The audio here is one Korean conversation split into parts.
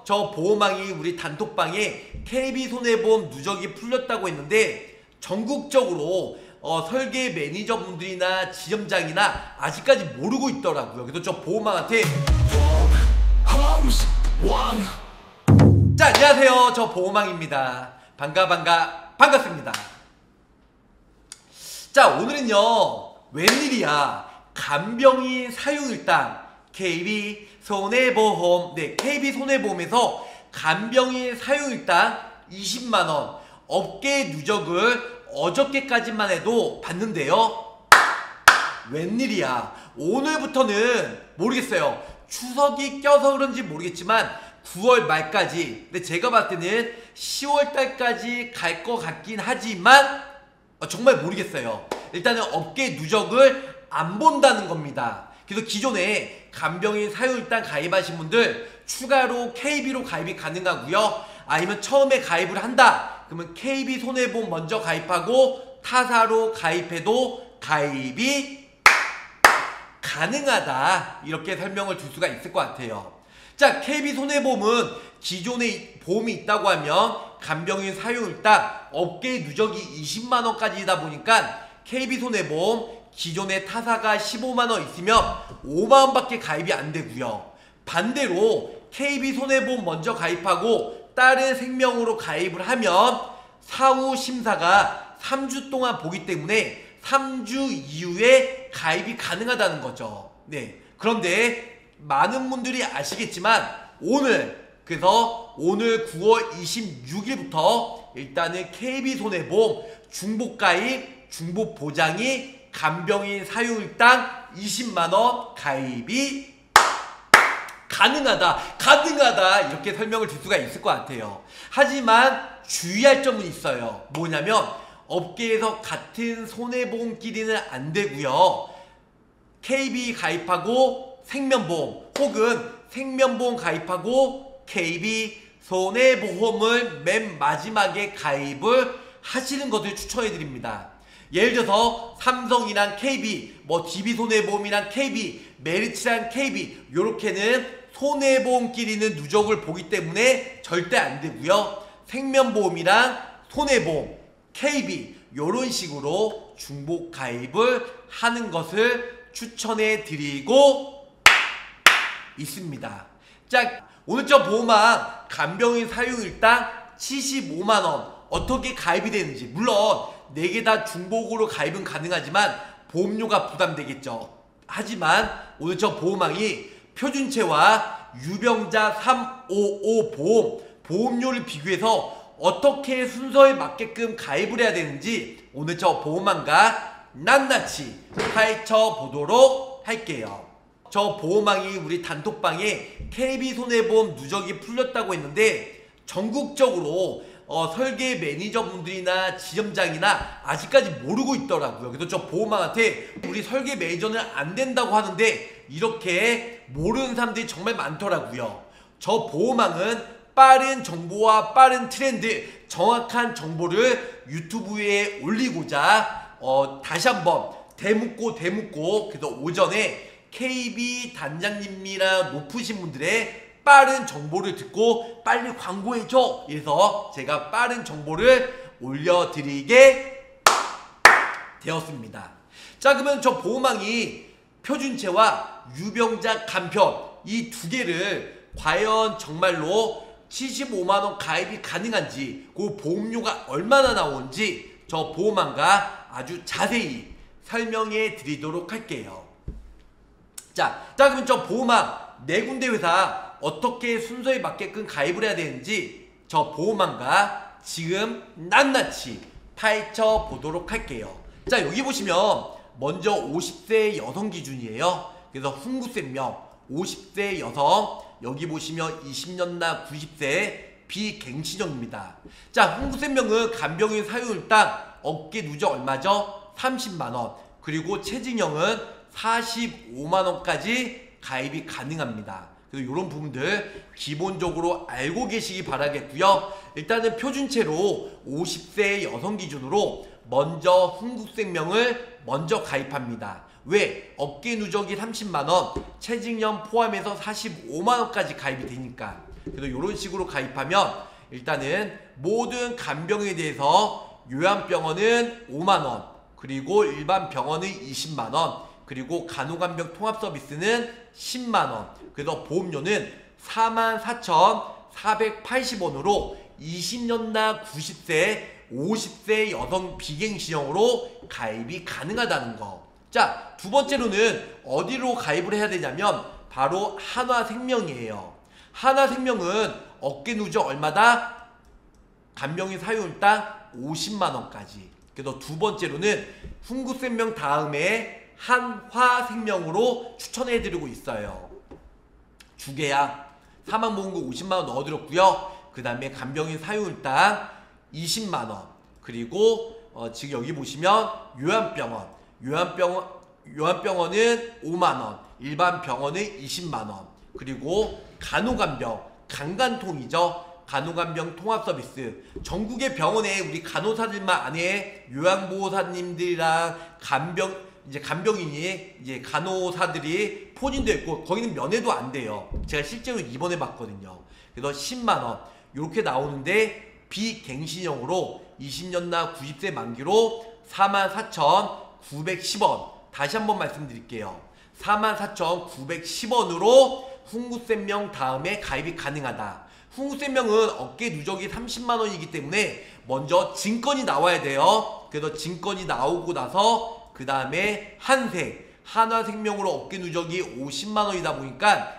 저 보호망이 우리 단톡방에 KB손해보험 누적이 풀렸다고 했는데 전국적으로 설계 매니저분들이나 지점장이나 아직까지 모르고 있더라고요. 그래서 저 보호망한테 자, 안녕하세요. 저 보호망입니다. 반갑습니다. 자, 오늘은요, 웬일이야, 간병인 사유일당 KB손해보험, 네, KB손해보험에서 간병인 사유일당 20만원 업계 누적을 어저께까지만 해도 봤는데요. 웬일이야, 오늘부터는 모르겠어요. 추석이 껴서 그런지 모르겠지만 9월 말까지, 근데 제가 봤을 때는 10월 달까지 갈 것 같긴 하지만 정말 모르겠어요. 일단은 업계 누적을 안 본다는 겁니다. 그래서 기존에 간병인 사유일당 가입하신 분들 추가로 KB로 가입이 가능하고요. 아니면 처음에 가입을 한다 그러면 KB손해보험 먼저 가입하고 타사로 가입해도 가입이 가능하다, 이렇게 설명을 줄 수가 있을 것 같아요. 자, KB손해보험은 기존에 보험이 있다고 하면 간병인 사유일당 업계 누적이 20만원까지다 보니까 KB손해보험 기존에 타사가 15만원 있으면 5만원밖에 가입이 안 되고요. 반대로 KB손해보험 먼저 가입하고 다른 생명으로 가입을 하면 사후 심사가 3주 동안 보기 때문에 3주 이후에 가입이 가능하다는 거죠. 네. 그런데 많은 분들이 아시겠지만 그래서 오늘 9월 26일부터 일단은 KB손해보험 중복가입, 중복보장이 간병인 사유일당 20만원 가입이 가능하다 이렇게 설명을 줄 수가 있을 것 같아요. 하지만 주의할 점은 있어요. 뭐냐면 업계에서 같은 손해보험끼리는 안 되고요. KB 가입하고 생명보험 혹은 생명보험 가입하고 KB손해보험을 맨 마지막에 가입을 하시는 것을 추천해 드립니다. 예를 들어서 삼성이랑 KB, DB손해보험이랑 KB, 메리츠랑 KB 요렇게는 손해보험끼리는 누적을 보기 때문에 절대 안 되고요. 생명보험이랑 손해보험, KB 요런 식으로 중복 가입을 하는 것을 추천해 드리고 있습니다. 자, 오늘 저 보호망 간병인 사유일당 75만원 어떻게 가입이 되는지, 물론 4개 다 중복으로 가입은 가능하지만 보험료가 부담되겠죠. 하지만 오늘 저 보호망이 표준체와 유병자 355 보험료를 비교해서 어떻게 순서에 맞게끔 가입을 해야 되는지 오늘 저 보호망과 낱낱이 파헤쳐 보도록 할게요. 저 보호망이 우리 단톡방에 KB손해보험 누적이 풀렸다고 했는데 전국적으로 설계 매니저분들이나 지점장이나 아직까지 모르고 있더라고요. 그래서 저 보호망한테 우리 설계 매니저는 안 된다고 하는데 이렇게 모르는 사람들이 정말 많더라고요. 저 보호망은 빠른 정보와 빠른 트렌드, 정확한 정보를 유튜브에 올리고자 다시 한번 대묻고 그래서 오전에 KB 단장님이나 높으신 분들의 빠른 정보를 듣고 빨리 광고해줘, 그래서 제가 빠른 정보를 올려드리게 되었습니다. 자, 그러면 저 보호망이 표준체와 유병자 간편 이 두 개를 과연 정말로 75만원 가입이 가능한지, 그 보험료가 얼마나 나오는지 저 보호망과 아주 자세히 설명해 드리도록 할게요. 자, 그러면 저 보호망 4군데 회사 어떻게 순서에 맞게끔 가입을 해야 되는지 저 보호망과 지금 낱낱이 파헤쳐 보도록 할게요. 자, 여기 보시면 먼저 50세 여성 기준이에요. 그래서 훈구생명 50세 여성, 여기 보시면 20년 나 90세 비갱신형입니다. 자, 훈구생명은 간병인 사유일당 업계 누적 얼마죠? 30만원. 그리고 체증형은 45만원까지 가입이 가능합니다. 그래서 이런 부분들 기본적으로 알고 계시기 바라겠고요. 일단은 표준체로 50세 여성 기준으로 먼저 훈구생명을 먼저 가입합니다. 왜? 업계 누적이 30만원, 체증형 포함해서 45만원까지 가입이 되니까. 그래서 이런 식으로 가입하면 일단은 모든 간병에 대해서 요양병원은 5만원, 그리고 일반 병원은 20만원, 그리고 간호간병 통합 서비스는 10만원, 그래서 보험료는 44,480원으로 20년 나 90세, 50세 여성 비갱신형으로 가입이 가능하다는 거. 자, 두 번째로는 어디로 가입을 해야 되냐면 바로 한화생명이에요. 한화생명은 어깨 누적 얼마다? 간병인 사유일당 50만원까지. 그래서 두 번째로는 훈구생명 다음에 한화생명으로 추천해드리고 있어요. 주계약 사망보험금 50만원 넣어드렸고요. 그 다음에 간병인 사유일당 20만원, 그리고 지금 여기 보시면 요양병원은 5만원, 일반 병원은 20만원, 그리고 간호간병, 간간통이죠. 간호간병 통합 서비스. 전국의 병원에 우리 간호사들만 안에 요양보호사님들이랑 간병인이 이제 간호사들이 포진되어 있고 거기는 면회도 안 돼요. 제가 실제로 입원해 봤거든요. 그래서 10만원 이렇게 나오는데 비갱신형으로 20년 나 90세 만기로 44,910원. 다시 한번 말씀드릴게요. 44,910원으로 훈구생명 다음에 가입이 가능하다. 훈구생명은 어깨 누적이 30만원이기 때문에 먼저 증권이 나와야 돼요. 그래서 증권이 나오고 나서 그 다음에 한화생명으로 어깨 누적이 50만원이다 보니까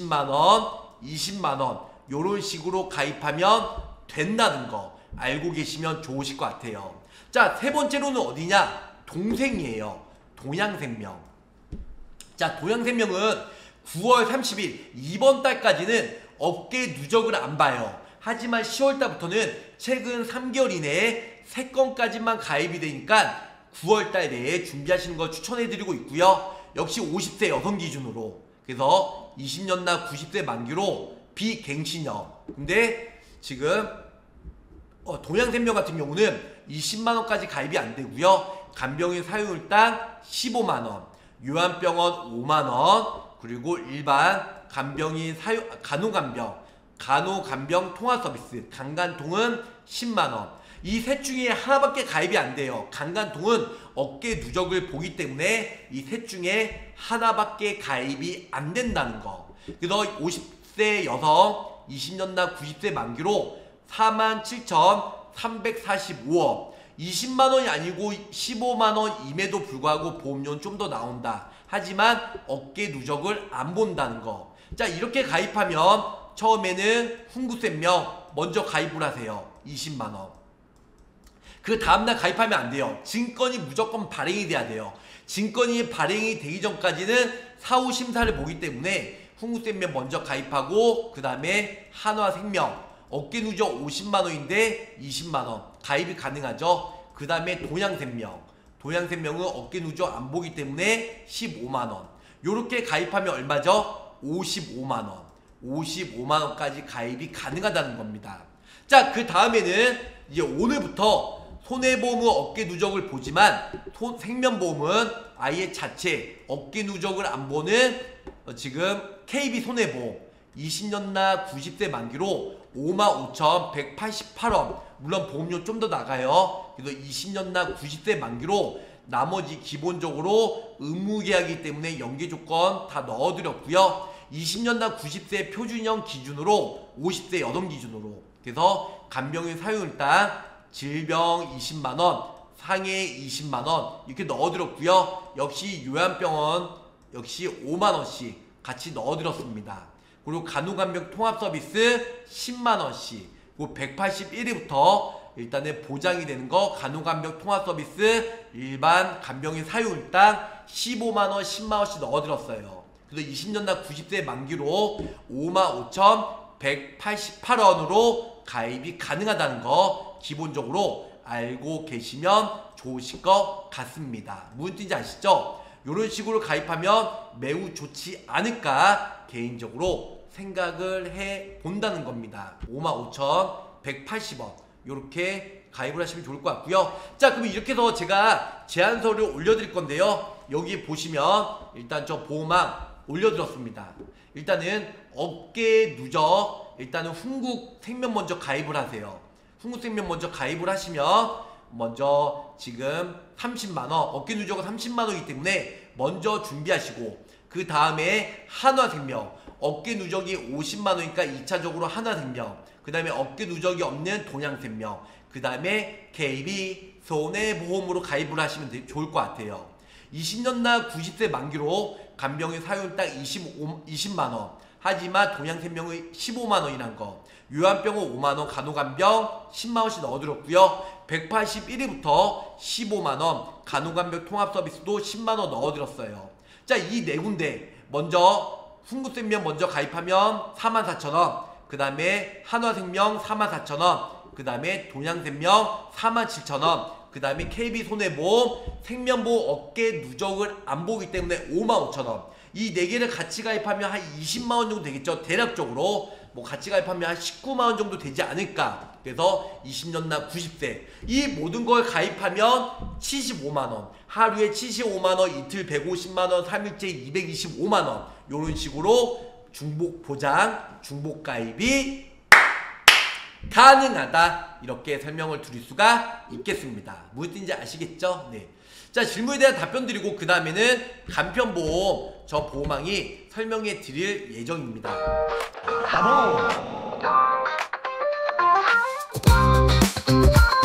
20만원 요런 식으로 가입하면 된다는 거 알고 계시면 좋으실 것 같아요. 자, 세 번째로는 어디냐? 동생이에요. 동양생명. 자, 동양생명은 9월 30일 이번 달까지는 어깨 누적을 안 봐요. 하지만 10월달부터는 최근 3개월 이내에 3건까지만 가입이 되니까 9월달 내에 준비하시는 걸 추천해드리고 있고요. 역시 50세 여성 기준으로. 그래서 20년 나 90세 만기로 비갱신형. 근데 지금 동양생명 같은 경우는 20만원까지 가입이 안 되고요. 간병인 사유일당 15만원, 요양병원 5만원, 그리고 일반 간병인 간호간병 통합 서비스, 간간통은 10만원. 이 셋 중에 하나밖에 가입이 안 돼요. 간간통은 어깨 누적을 보기 때문에 이 셋 중에 하나밖에 가입이 안 된다는 거. 그래서 50세 여성 20년 나 90세 만기로 47,345원. 20만원이 아니고 15만원임에도 불구하고 보험료는 좀 더 나온다. 하지만 어깨 누적을 안 본다는 거. 자, 이렇게 가입하면 처음에는 훈구생명 먼저 가입을 하세요. 20만원. 그 다음날 가입하면 안 돼요. 증권이 무조건 발행이 돼야 돼요. 증권이 발행이 되기 전까지는 사후 심사를 보기 때문에 훈구생명 먼저 가입하고 그 다음에 한화생명 어깨 누적 50만원인데 20만원 가입이 가능하죠. 그 다음에 동양생명은 어깨 누적 안 보기 때문에 15만원. 요렇게 가입하면 얼마죠? 55만원까지 가입이 가능하다는 겁니다. 자, 그 다음에는 이제 오늘부터 손해보험은 어깨 누적을 보지만 생명보험은 아예 자체 어깨 누적을 안 보는 지금 KB손해보험 20년 나 90세 만기로 55,188원. 물론 보험료 좀 더 나가요. 그래서 20년 나 90세 만기로 나머지 기본적으로 의무계약이기 때문에 연계조건 다 넣어드렸고요. 20년 나 90세 표준형 기준으로 50세 여성 기준으로. 그래서 간병인 사유일당 질병 20만원, 상해 20만원 이렇게 넣어드렸고요. 역시 요양병원 역시 5만원씩 같이 넣어드렸습니다. 그리고 간호간병 통합 서비스 10만원씩. 그리고 181일부터 일단은 보장이 되는 거 간호간병 통합 서비스 일반 간병인 사유일당 15만원, 10만원씩 넣어드렸어요. 그래서 20년 나 90세 만기로 55,188원으로 가입이 가능하다는 거 기본적으로 알고 계시면 좋으실 것 같습니다. 무슨 뜻인지 아시죠? 이런 식으로 가입하면 매우 좋지 않을까 개인적으로 생각을 해 본다는 겁니다. 55,180원 이렇게 가입을 하시면 좋을 것 같고요. 자, 그럼 이렇게 해서 제가 제안서를 올려드릴 건데요. 여기 보시면 일단 저 보험왕 올려드렸습니다. 일단은 어깨 누적 일단은 흥국생명 먼저 가입을 하세요. 흥국생명 먼저 가입을 하시면 먼저 지금 30만원, 어깨 누적은 30만원이기 때문에 먼저 준비하시고, 그 다음에 한화생명 어깨 누적이 50만원이니까 2차적으로 한화생명, 그 다음에 어깨 누적이 없는 동양생명, 그 다음에 KB 손해보험으로 가입을 하시면 좋을 것 같아요. 20년 나 90세 만기로 간병인 사용당 20만원, 하지만 동양생명의 15만원이란 거, 요한병원 5만원, 간호간병 10만원씩 넣어드렸고요. 181일부터 15만원, 간호간병 통합서비스도 10만원 넣어드렸어요. 자, 이 네 군데 먼저 흥국생명 먼저 가입하면 44,000원, 그 다음에 한화생명 44,000원, 그 다음에 동양생명 47,000원, 그 다음에 KB손해보험 생명보험 어깨 누적을 안 보기 때문에 55,000원. 이 네 개를 같이 가입하면 한 20만원 정도 되겠죠. 대략적으로 뭐 같이 가입하면 한 19만원 정도 되지 않을까. 그래서 20년 나 90세 이 모든 걸 가입하면 75만원, 하루에 75만원, 이틀 150만원, 3일째 225만원, 요런 식으로 중복 보장, 중복 가입이 가능하다, 이렇게 설명을 드릴 수가 있겠습니다. 무슨 뜻인지 아시겠죠? 네. 자, 질문에 대한 답변 드리고 그 다음에는 간편보험 저 보험왕이 설명해 드릴 예정입니다. 가보.